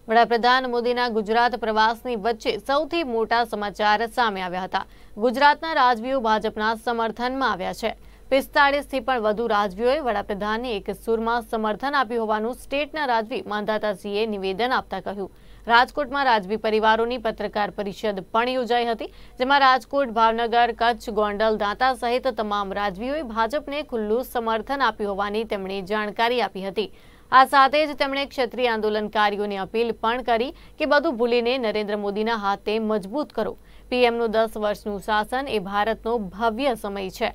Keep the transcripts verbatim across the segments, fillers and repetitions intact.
વડાપ્રધાન મોદીના ગુજરાત પ્રવાસની વચ્ચે સૌથી મોટા સમાચાર સામે આવ્યા હતા। ગુજરાતના રાજવીઓ ભાજપના સમર્થનમાં આવ્યા છે। પિસ્તાળીસ થી પણ વધુ રાજવીઓએ વડાપ્રધાનને એક સુરમાં સમર્થન આપ્યું હોવાનું સ્ટેટના રાજવી માંધાતાસિંહે નિવેદન આપતા કહ્યું। રાજકોટમાં રાજવી પરિવારોની પત્રકાર પરિષદ પણ યોજાઈ હતી, જેમાં રાજકોટ, ભાવનગર, કચ્છ, ગોંડલ, દાંતા સહિત તમામ રાજવીઓએ ભાજપને ખુલ્લું સમર્થન આપ્યું હોવાની તેમણે જાણકારી આપી હતી। આ સાથે જ તેમણે ક્ષત્રિય આંદોલનકારીઓને અપીલ પણ કરી કે બધું ભૂલીને નરેન્દ્ર મોદીના હાથે મજબૂત કરો। પીએમનું દસ વર્ષનું શાસન એ ભારતનો ભવ્ય સમય છે।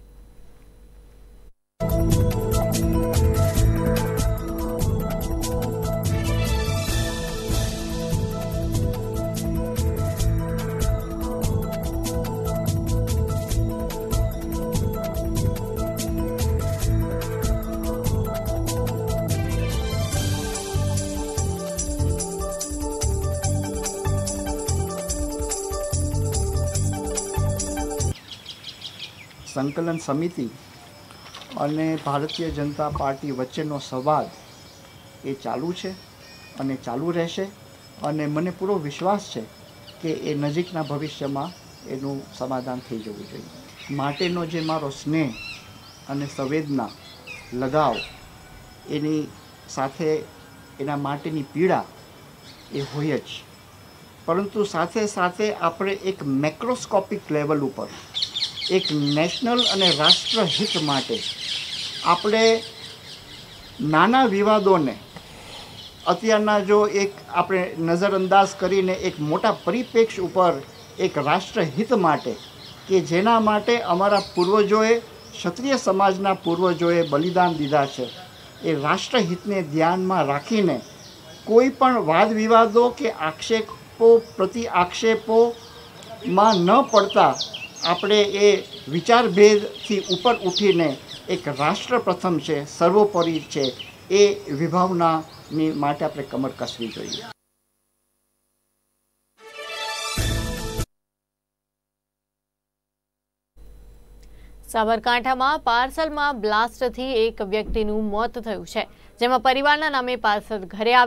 સંકલન સમિતિ અને ભારતીય જનતા પાર્ટી વચ્ચેનો સંવાદ એ ચાલુ છે અને ચાલુ રહેશે અને મને પૂરો વિશ્વાસ છે કે એ નજીકના ભવિષ્યમાં એનું સમાધાન થઈ જવું જોઈએ। માટેનો જે મારો સ્નેહ અને સંવેદના લગાવ એની સાથે એના માટેની પીડા એ હોય જ, પરંતુ સાથે સાથે આપણે એક મેક્રોસ્કોપિક લેવલ ઉપર એક નેશનલ અને રાષ્ટ્રહિત માટે આપણે નાના વિવાદોને અત્યારના જો એક આપણે નજરઅંદાજ કરીને એક મોટા પરિપ્રેક્ષ્ય ઉપર એક રાષ્ટ્રહિત માટે કે જેના માટે અમારા પૂર્વજોએ, ક્ષત્રિય સમાજના પૂર્વજોએ બલિદાન દીધા છે, એ રાષ્ટ્રહિતને ધ્યાનમાં રાખીને કોઈ પણ વાદ વિવાદો કે આક્ષેપો પ્રતિ આક્ષેપોમાં ન પડતા આપણે એ વિચારભેદથી ઉપર ઉઠીને એક રાષ્ટ્ર પ્રથમ છે, સર્વોપરી છે, એ વિભાવનાની માટે આપણે કમર કસવી જોઈએ। સાબરકાંઠામાં પાર્સલમાં બ્લાસ્ટથી એક વ્યક્તિનું મોત થયું છે, જેમાં પરિવારના નામે પાર્સલ ઘરે આવ્યું।